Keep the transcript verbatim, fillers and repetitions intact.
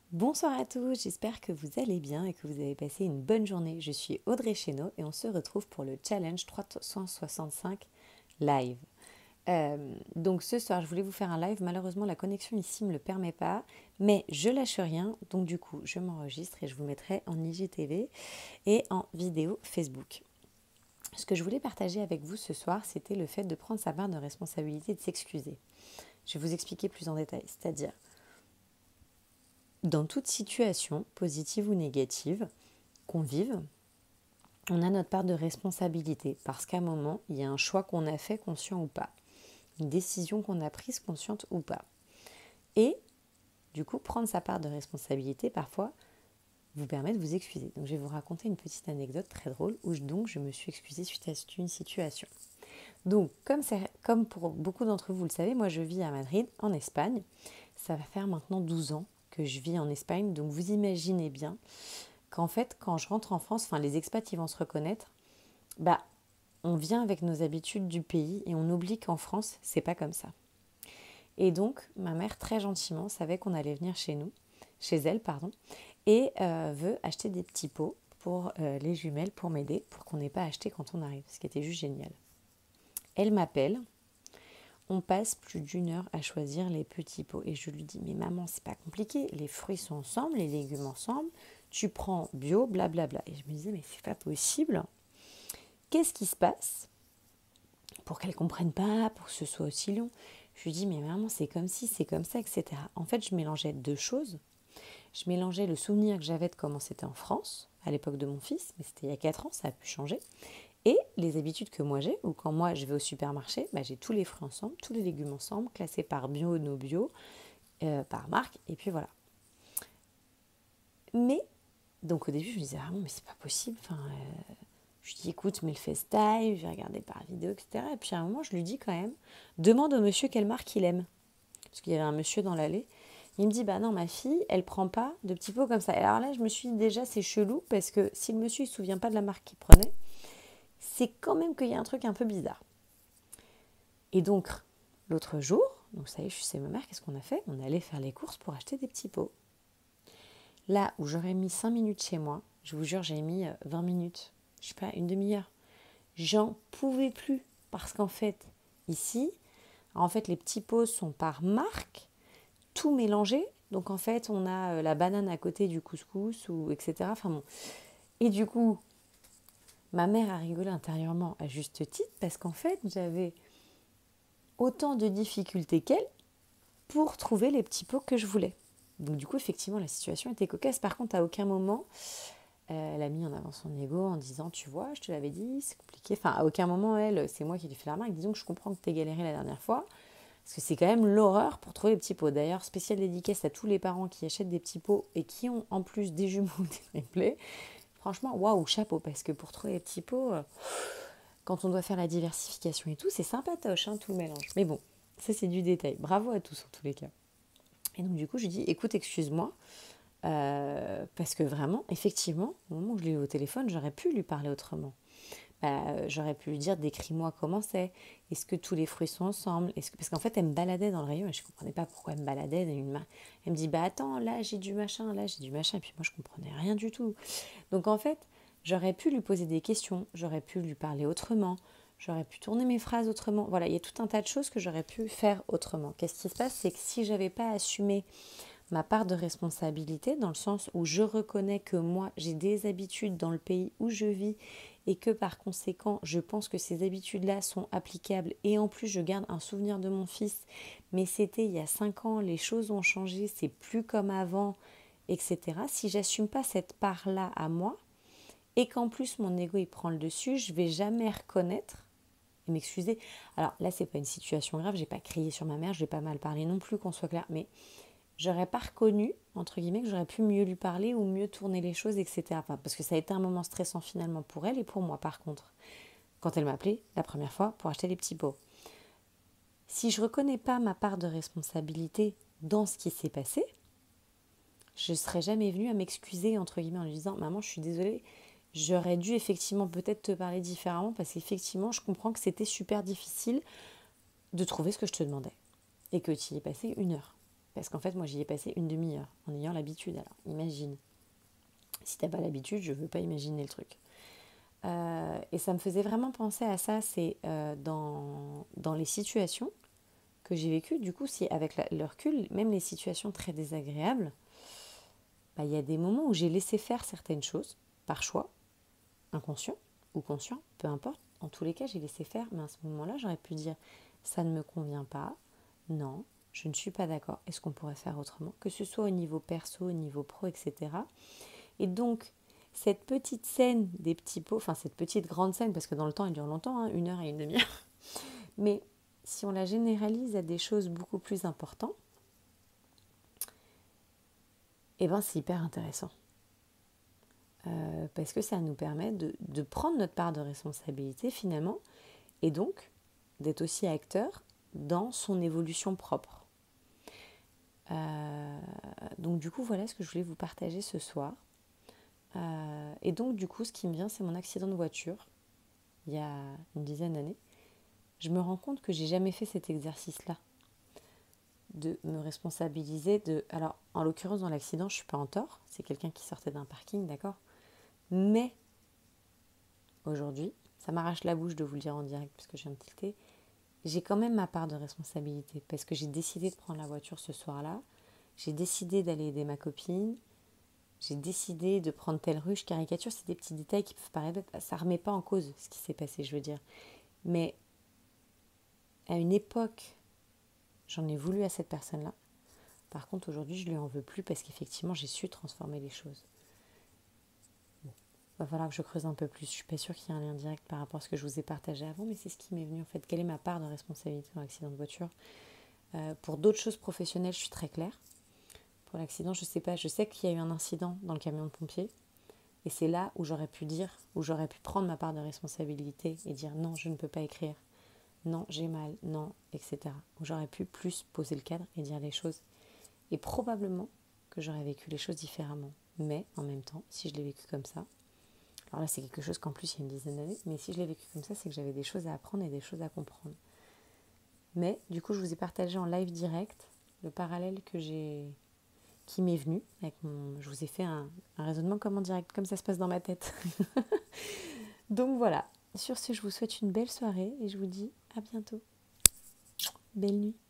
Bonsoir à tous, j'espère que vous allez bien et que vous avez passé une bonne journée. Je suis Audrey Chéneau et on se retrouve pour le challenge trois cent soixante-cinq live. Euh, donc ce soir, je voulais vous faire un live. Malheureusement, la connexion ici ne me le permet pas, mais je lâche rien. Donc du coup, je m'enregistre et je vous mettrai en I G T V et en vidéo Facebook. Ce que je voulais partager avec vous ce soir, c'était le fait de prendre sa part de responsabilité et de s'excuser. Je vais vous expliquer plus en détail, c'est-à-dire dans toute situation, positive ou négative, qu'on vive, on a notre part de responsabilité parce qu'à un moment, il y a un choix qu'on a fait, conscient ou pas, une décision qu'on a prise, consciente ou pas. Et du coup, prendre sa part de responsabilité, parfois, vous permet de vous excuser. Donc, je vais vous raconter une petite anecdote très drôle où je, donc, je me suis excusée suite à une situation. Donc, comme, comme pour beaucoup d'entre vous, vous le savez, moi, je vis à Madrid, en Espagne. Ça va faire maintenant douze ans que je vis en Espagne. Donc, vous imaginez bien qu'en fait, quand je rentre en France, enfin les expats ils vont se reconnaître, bah on vient avec nos habitudes du pays et on oublie qu'en France, c'est pas comme ça. Et donc, ma mère, très gentiment, savait qu'on allait venir chez nous, chez elle, pardon, et euh, veut acheter des petits pots pour euh, les jumelles, pour m'aider, pour qu'on n'ait pas acheté quand on arrive, ce qui était juste génial. Elle m'appelle, on passe plus d'une heure à choisir les petits pots. Et je lui dis, mais maman, c'est pas compliqué, les fruits sont ensemble, les légumes ensemble, tu prends bio, blablabla. Et je me disais, mais c'est pas possible. Qu'est-ce qui se passe pour qu'elle ne comprenne pas, pour que ce soit aussi long? Je lui dis, mais maman, c'est comme si, c'est comme ça, et cetera. En fait, je mélangeais deux choses. Je mélangeais le souvenir que j'avais de comment c'était en France, à l'époque de mon fils, mais c'était il y a quatre ans, ça a pu changer, et les habitudes que moi j'ai, où quand moi je vais au supermarché, bah, j'ai tous les fruits ensemble, tous les légumes ensemble, classés par bio, no bio, euh, par marque, et puis voilà. Mais, donc au début, je me disais, ah non, mais c'est pas possible, enfin... Euh, je lui dis, écoute, mets le FaceTime, je vais regarder par vidéo, et cetera. Et puis à un moment, je lui dis quand même, demande au monsieur quelle marque il aime. Parce qu'il y avait un monsieur dans l'allée. Il me dit, bah non, ma fille, elle prend pas de petits pots comme ça. Et alors là, je me suis dit, déjà, c'est chelou, parce que si le monsieur ne se souvient pas de la marque qu'il prenait, c'est quand même qu'il y a un truc un peu bizarre. Et donc, l'autre jour, donc ça y est, je suis chez ma mère, qu'est-ce qu'on a fait? On allait faire les courses pour acheter des petits pots. Là où j'aurais mis cinq minutes chez moi, je vous jure, j'ai mis vingt minutes, je sais pas, une demi-heure. J'en pouvais plus parce qu'en fait, ici, en fait, les petits pots sont par marque, tout mélangé. Donc en fait, on a la banane à côté du couscous, ou et cetera. Enfin bon. Et du coup, ma mère a rigolé intérieurement à juste titre parce qu'en fait, j'avais autant de difficultés qu'elle pour trouver les petits pots que je voulais. Donc du coup, effectivement, la situation était cocasse. Par contre, à aucun moment, Euh, elle a mis en avant son ego en disant, tu vois, je te l'avais dit, c'est compliqué. Enfin, à aucun moment, elle, c'est moi qui lui fais la remarque. Disons que je comprends que tu aies galéré la dernière fois, parce que c'est quand même l'horreur pour trouver les petits pots. D'ailleurs, spéciale dédicace à tous les parents qui achètent des petits pots et qui ont en plus des jumeaux ou des triplés. Franchement, waouh, chapeau, parce que pour trouver les petits pots, euh, quand on doit faire la diversification et tout, c'est sympatoche, hein, tout le mélange. Mais bon, ça c'est du détail. Bravo à tous en tous les cas. Et donc du coup, je lui dis, écoute, excuse-moi, Euh, parce que vraiment, effectivement, au moment où je l'ai eu au téléphone, j'aurais pu lui parler autrement. Bah, j'aurais pu lui dire, décris-moi comment c'est. Est-ce que tous les fruits sont ensemble? Est-ce que... Parce qu'en fait, elle me baladait dans le rayon et je ne comprenais pas pourquoi elle me baladait. Une main. Elle me dit, bah attends, là j'ai du machin, là j'ai du machin. Et puis moi, je ne comprenais rien du tout. Donc en fait, j'aurais pu lui poser des questions, j'aurais pu lui parler autrement, j'aurais pu tourner mes phrases autrement. Voilà, il y a tout un tas de choses que j'aurais pu faire autrement. Qu'est-ce qui se passe? C'est que si je n'avais pas assumé ma part de responsabilité, dans le sens où je reconnais que moi, j'ai des habitudes dans le pays où je vis et que par conséquent, je pense que ces habitudes-là sont applicables et en plus, je garde un souvenir de mon fils, mais c'était il y a cinq ans, les choses ont changé, c'est plus comme avant, et cetera. Si j'assume pas cette part-là à moi et qu'en plus mon ego il prend le dessus, je vais jamais reconnaître et m'excuser. Alors là, c'est pas une situation grave, j'ai pas crié sur ma mère, je vais pas mal parler non plus, qu'on soit clair, mais j'aurais pas reconnu, entre guillemets, que j'aurais pu mieux lui parler ou mieux tourner les choses, et cetera. Enfin, parce que ça a été un moment stressant finalement pour elle et pour moi, par contre, quand elle m'appelait la première fois pour acheter les petits pots. Si je reconnais pas ma part de responsabilité dans ce qui s'est passé, je ne serais jamais venue à m'excuser, entre guillemets, en lui disant « Maman, je suis désolée, j'aurais dû effectivement peut-être te parler différemment parce qu'effectivement, je comprends que c'était super difficile de trouver ce que je te demandais et que tu y es passé une heure. » Parce qu'en fait, moi, j'y ai passé une demi-heure en ayant l'habitude. Alors, imagine. Si t'as pas l'habitude, je veux pas imaginer le truc. Euh, et ça me faisait vraiment penser à ça, c'est euh, dans, dans les situations que j'ai vécues, du coup, si avec la, le recul, même les situations très désagréables, bah, y a des moments où j'ai laissé faire certaines choses, par choix, inconscient ou conscient, peu importe. En tous les cas, j'ai laissé faire, mais à ce moment-là, j'aurais pu dire, ça ne me convient pas, non, je ne suis pas d'accord, est-ce qu'on pourrait faire autrement, que ce soit au niveau perso, au niveau pro, et cetera. Et donc, cette petite scène des petits pots, enfin cette petite grande scène, parce que dans le temps, elle dure longtemps, hein, une heure et une demi-heure, mais si on la généralise à des choses beaucoup plus importantes, eh ben c'est hyper intéressant. Euh, parce que ça nous permet de, de prendre notre part de responsabilité finalement, et donc d'être aussi acteur dans son évolution propre. Euh, donc du coup, voilà ce que je voulais vous partager ce soir. Euh, et donc du coup, ce qui me vient, c'est mon accident de voiture, il y a une dizaine d'années. Je me rends compte que j'ai jamais fait cet exercice-là, de me responsabiliser de... Alors, en l'occurrence, dans l'accident, je suis pas en tort, c'est quelqu'un qui sortait d'un parking, d'accord ? Mais, aujourd'hui, ça m'arrache la bouche de vous le dire en direct, parce que je viens de tilter, j'ai quand même ma part de responsabilité, parce que j'ai décidé de prendre la voiture ce soir-là, j'ai décidé d'aller aider ma copine, j'ai décidé de prendre telle rue, je caricature, c'est des petits détails qui peuvent paraître bêtes, ça ne remet pas en cause ce qui s'est passé, je veux dire. Mais, à une époque, j'en ai voulu à cette personne-là. Par contre, aujourd'hui, je ne lui en veux plus parce qu'effectivement, j'ai su transformer les choses. Bon, va falloir que je creuse un peu plus. Je ne suis pas sûre qu'il y ait un lien direct par rapport à ce que je vous ai partagé avant, mais c'est ce qui m'est venu en fait. Quelle est ma part de responsabilité dans l'accident de voiture ? euh, Pour d'autres choses professionnelles, je suis très claire. Pour l'accident, je ne sais pas. Je sais qu'il y a eu un incident dans le camion de pompiers. Et c'est là où j'aurais pu dire, où j'aurais pu prendre ma part de responsabilité et dire non, je ne peux pas écrire. Non, j'ai mal. Non, et cetera. Où j'aurais pu plus poser le cadre et dire les choses. Et probablement que j'aurais vécu les choses différemment. Mais en même temps, si je l'ai vécu comme ça, alors là c'est quelque chose qu'en plus il y a une dizaine d'années, mais si je l'ai vécu comme ça, c'est que j'avais des choses à apprendre et des choses à comprendre. Mais du coup, je vous ai partagé en live direct le parallèle que j'ai, qui m'est venu. Avec mon, je vous ai fait un, un raisonnement comme en direct, comme ça se passe dans ma tête. Donc voilà, sur ce, je vous souhaite une belle soirée et je vous dis à bientôt. Belle nuit.